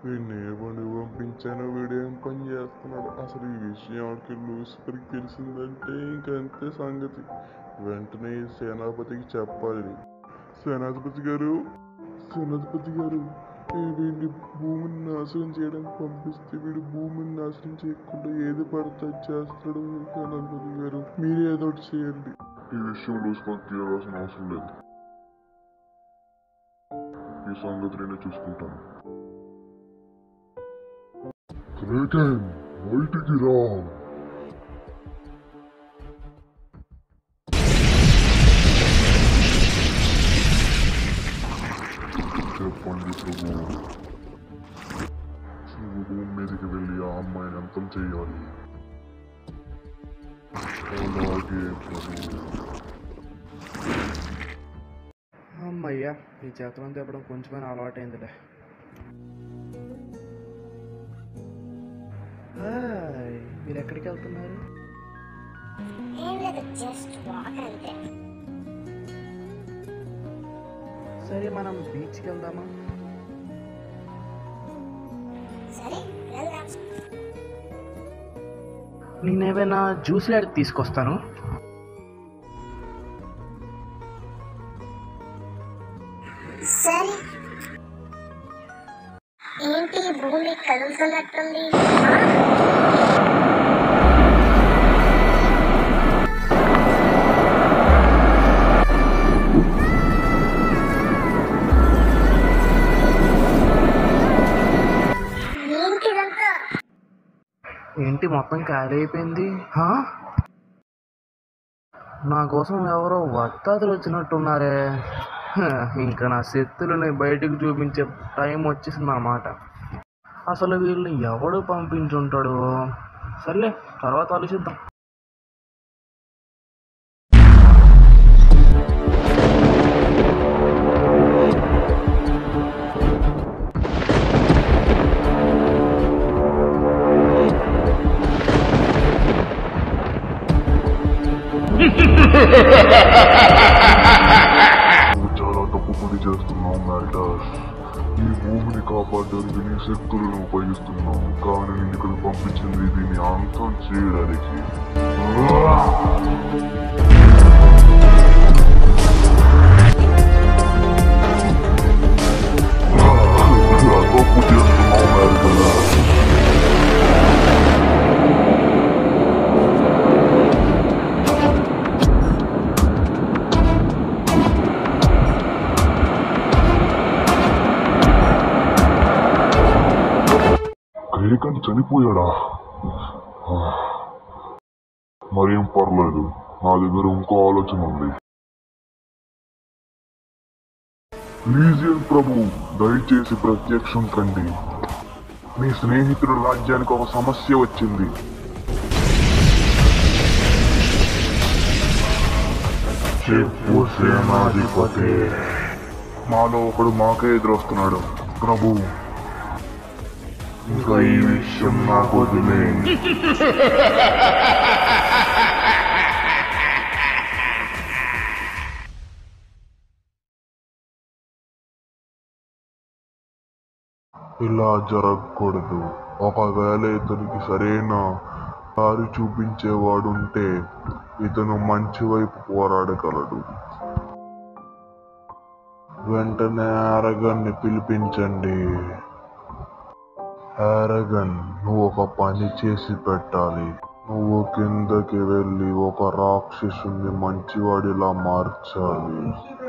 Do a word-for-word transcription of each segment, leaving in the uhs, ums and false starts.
వీడిని ఏ పని పంపించానో వీడేం పని చేస్తున్నాడు. అసలు ఈ విషయం ఆడికి లూసిఫర్కి తెలిసిందంటే ఇంకంతే సంగతి. వెంటనే సేనాపతికి చెప్పాలి. సేనాధిపతి గారు సేనాధిపతి గారు వీడిని భూమిని నాశనం చేయడానికి పంపిస్తే వీడు భూమిని నాశనం చేయకుండా ఏది పడితే చేస్తాడు. సేనాధిపతి గారు మీరే ఏదో ఒకటి చేయండి. ఈ విషయం లూసిఫర్కి తెలియాల్సిన అవసరం లేదు. ఈ సంగతి నేను చూసుకుంటాను. క్రేటన్ బయటికి రా. చెప్పండి ప్రభు. నువ్వు భూమి మీదకి వెళ్ళి ఆ అమ్మాయిని అంతం చేయాలి. అలాగే ప్రభు. అమ్మయ్యా, ఈ చేతులను తిప్పడం కొంచెమైనా అలవాటైందిలే. హాయ్, మీరు ఎక్కడికి వెళ్తున్నారు? సరే, మనం బీచ్కి వెళ్దామా? నేనేమైనా జ్యూస్లు అడిగి తీసుకొస్తాను. సరే, ఏంటి భూమి కదులుతున్నట్టుంది? ఏంటి మొత్తం ఖాళీ అయిపోయింది? నా కోసం ఎవరో వత్తాదులు వచ్చినట్టున్నారే. ఇంకా నా శక్తులని బయటకు చూపించే టైం వచ్చేసింది అన్నమాట. అసలు వీళ్ళని ఎవడు పంపించుంటాడు? సర్లే, తర్వాత ఆలోచిద్దాం. నువ్వు చాలా తప్పు పని చేస్తున్నావు మ్యాల్టాస్. ఈ భూమిని కాపాడడానికి నీ శక్తులను ఉపయోగిస్తున్నావు, కానీ నేను ఇక్కడ పంపించింది దీన్ని అంతం చేయడానికి. తప్పు చేస్తున్నావు మ్యాల్టాస్. క్రేటన్ చనిపోయాడా? మరేం పర్లేదు, నా దగ్గర ఇంకో ఆలోచన ఉంది. లీజియన్ ప్రభు, దయచేసి ప్రత్యక్షం కండి. మీ స్నేహితుడు రాజ్యానికి ఒక సమస్య వచ్చింది. చెప్పు సేనాధిపతి. మాలో ఒకడు మాకే ఎదురొస్తున్నాడు ప్రభు. ఇంకా ఈ విషయం నాకు వదిలేయండి. ఇలా జరగకూడదు. ఒకవేళ ఇతనికి సరైన దారి చూపించేవాడుంటే ఇతను మంచి వైపు పోరాడగలడు. వెంటనే ఆరగన్ని పిలిపించండి. ఆరగన్, నువ్వు ఒక పని చేసి పెట్టాలి. నువ్వు కిందకి వెళ్ళి ఒక రాక్షసుని మంచివాడిలా మార్చాలి.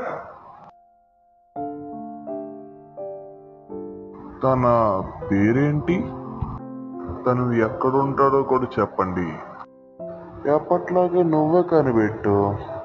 తన పేరేంటి? తను ఎక్కడుంటాడో కూడా చెప్పండి. ఎప్పట్లాగే నువ్వే కనిపెట్టు.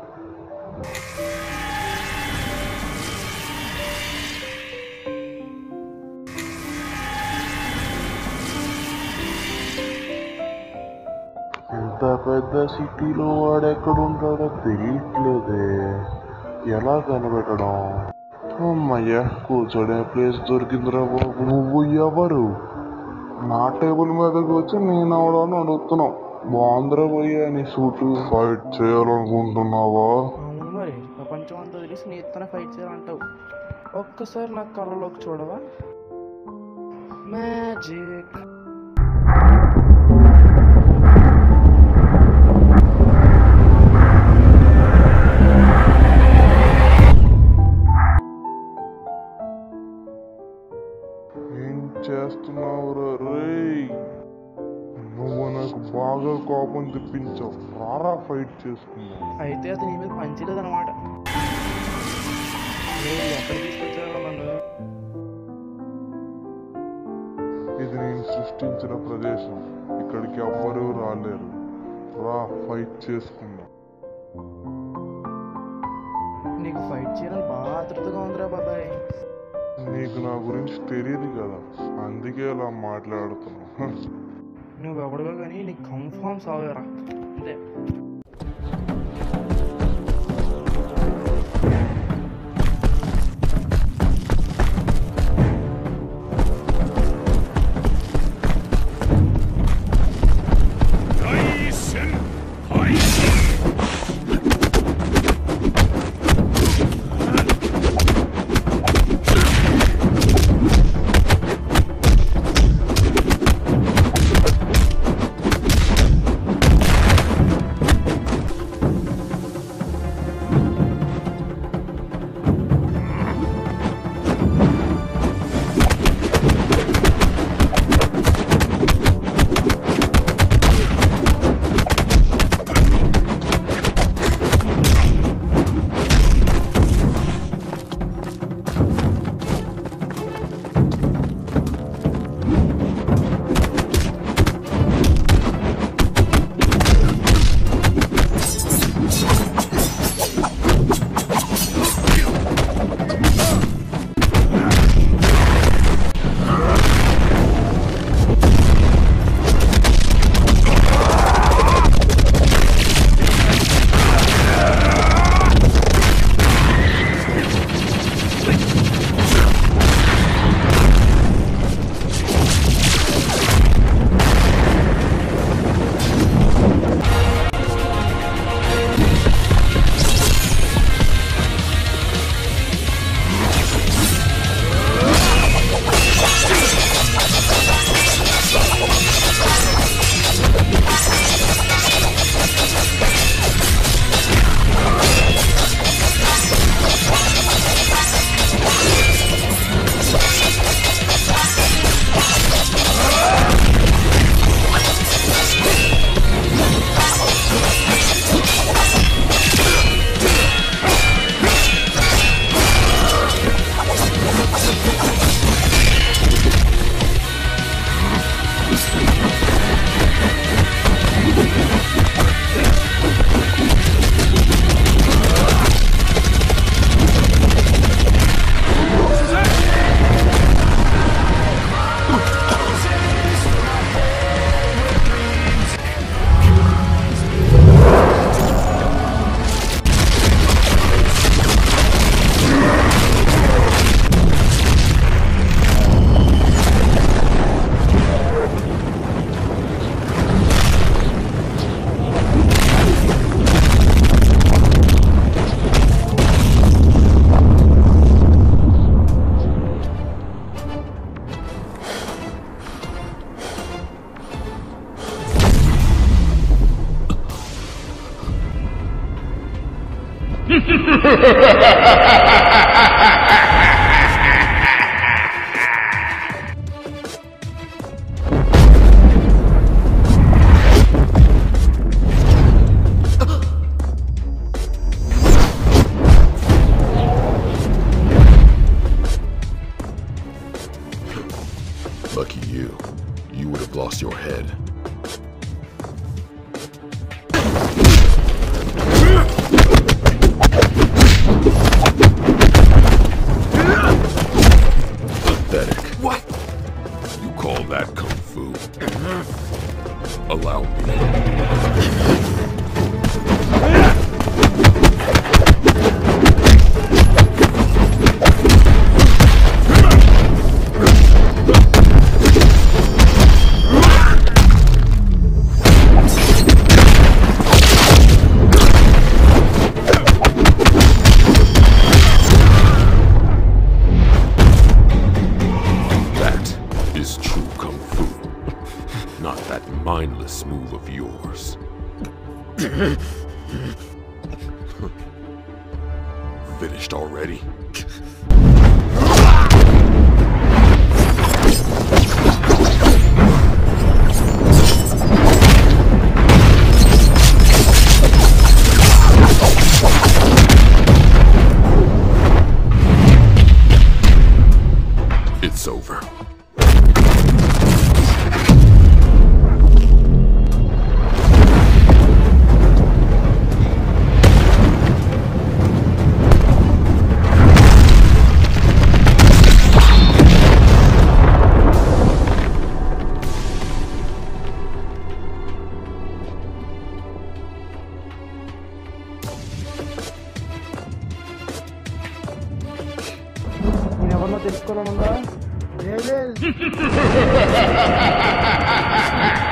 ఇంత పెద్ద సిటీలో వాడెక్కడుంటాడో తెలియట్లేదే. ఎలా కనిపెట్టడం? అమ్మయ్యా, కూర్చోడే ప్లేస్ దొరికిందిరా బాబు. నువ్వు ఎవరు? నా టేబుల్ మీదకి వచ్చి నేను అవడాన్ని అడుగుతున్నావు. బాంద్రా పోయా నీ సూటు. ఫైట్ చేయాలనుకుంటున్నావా? అవును, మరి ప్రపంచం అంతా తెలిసి నీతోనే ఫైట్ చేయాలంటావు. ఒక్కసారి నాకు కళ్ళలోకి చూడవా? మ్యాజిక్. ఏం చేస్తున్నావురా రేయ్? నువ్వు నాకు బాగా కోపం తెప్పించావు. రారా ఫైట్ చేసుకుందాం. అయితే అది నీ మీద పంచలేదన్నమాట. ఎక్కడ తీసుకొచ్చావా నన్ను? ఇది నేను సృష్టించిన ప్రదేశం. ఇక్కడికి ఎవ్వరూ రాలేరు. రా ఫైట్ చేసుకుందాం. నీకు ఫైట్ చేయాలని బాగా ఆతృతగా ఉందిరా బాబాయ్. నీకు నా గురించి తెలియదు కదా, అందుకే అలా మాట్లాడుతున్నా. నువ్వు ఎవడగా కానీ నీకు కన్ఫామ్ సావేరా అంతే. Lucky you. You would have lost your head. Pathetic. What? You call that kung fu? Allow me. this move of yours. Finished already? It's over. నేనెవరినో తెలుసుకోవాలనుందా?